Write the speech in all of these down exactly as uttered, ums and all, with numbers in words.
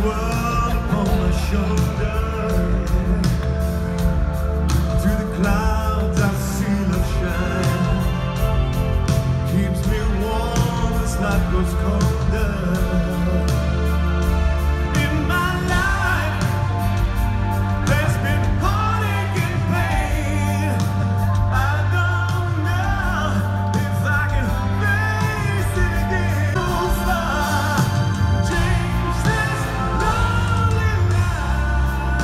world upon my shoulder. Through the clouds I see love shine. Keeps me warm as life grows colder. In my life there's been heartache and pain. I don't know if I can face it again. So far, change this lonely life.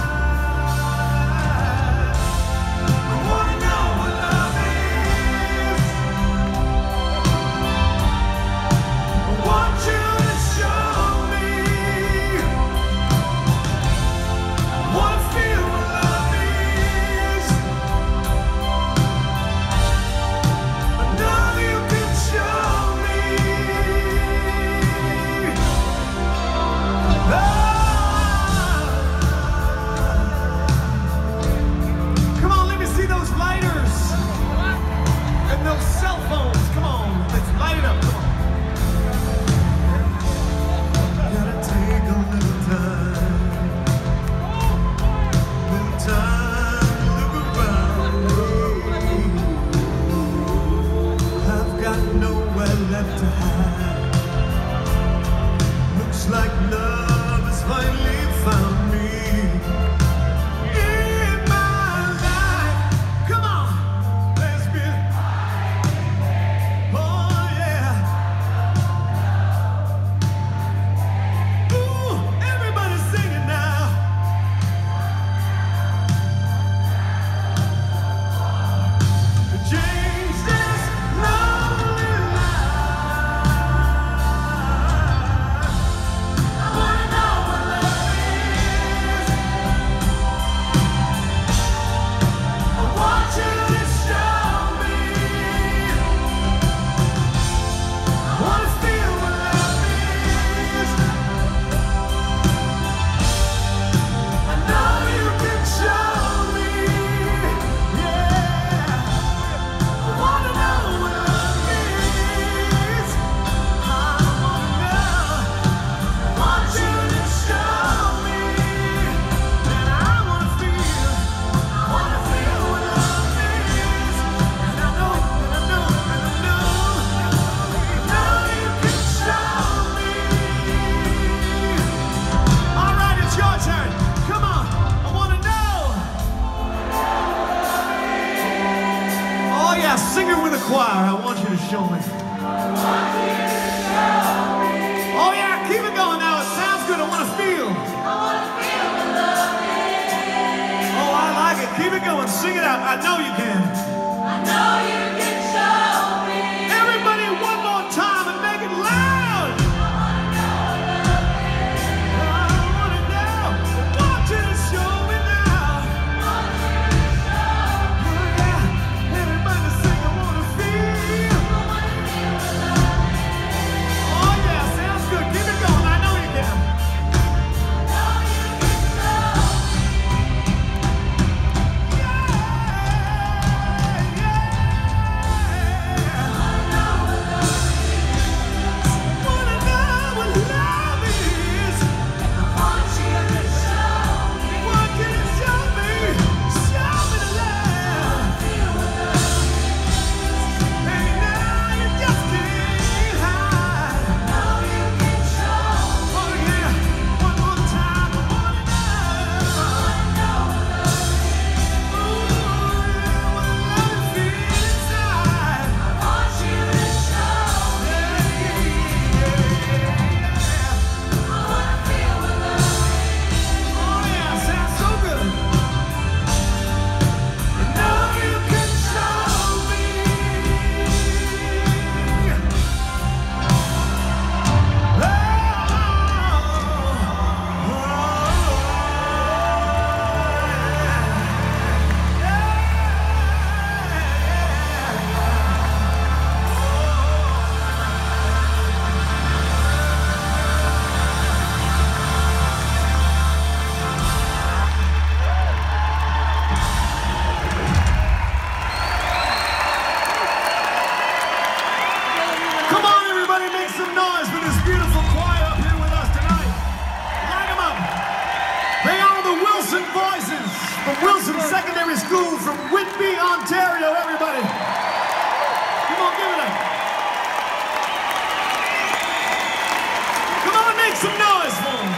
I wanna know what love is. I want you to show me. I wanna feel what love is. I know you can show me. Ah. Come on, let me see those lighters and those cell phones. Come on, let's light it up. Come on. Gotta take a little time, little time to look around me. I've got nowhere left to hide. Looks like love has finally found me. In my life, come on, there's been, oh yeah. Ooh, everybody singing now. Change this lonely life. I wanna know what love is. I want you to show me. I wanna feel what love is. I know you can show me. Yeah. I wanna know what love is. I wanna know. I want you to show me. And I wanna feel. I wanna feel what love is. And I know, and I know, and I know. I know you can show me. All right, it's your turn. Come on, I wanna know. Oh yeah, sing it with a choir. I want you to show me. Oh yeah, keep it going now. It sounds good. I want to feel. Oh, I like it. Keep it going. Sing it out. I know you can. Everybody, one more time and make it loud. I want it now. I want you to show me now. Oh yeah, everybody sing. I want to feel. Oh yeah, sounds good. Keep it going. I know you can. Yeah. Secondary School from Whitby, Ontario, everybody. Come on, give it up. Come on, make some noise for them.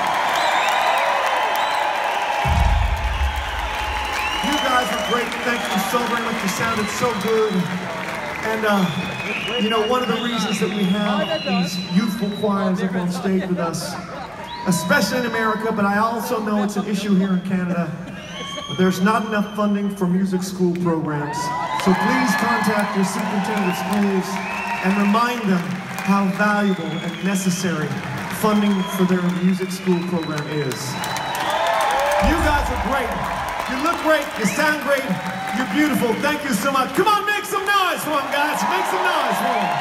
You guys were great. Thank you so very much. You sounded so good. And, uh, you know, one of the reasons that we have these youthful choirs up on stage with us, especially in America, but I also know it's an issue here in Canada, there's not enough funding for music school programs. So please contact your superintendent of schools and remind them how valuable and necessary funding for their music school program is. You guys are great. You look great. You sound great. You're beautiful. Thank you so much. Come on, make some noise for them, guys. Make some noise for them.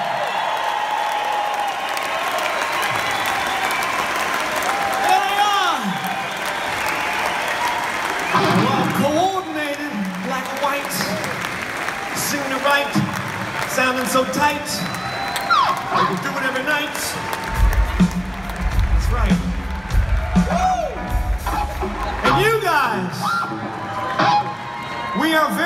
There they are. Well, coordinated, black and white, singing it right, sounding so tight. They can do it every night. That's right. Woo! And you guys, we are very